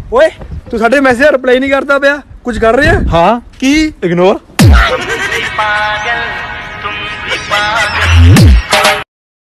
ਓਏ ਤੂੰ ਸਾਡੇ ਮੈਸੇਜ ਦਾ ਰਿਪਲਾਈ ਨਹੀਂ ਕਰਦਾ ਪਿਆ, ਕੁਝ ਕਰ ਰਿਹਾ? ਹਾਂ ਕੀ? ਇਗਨੋਰ।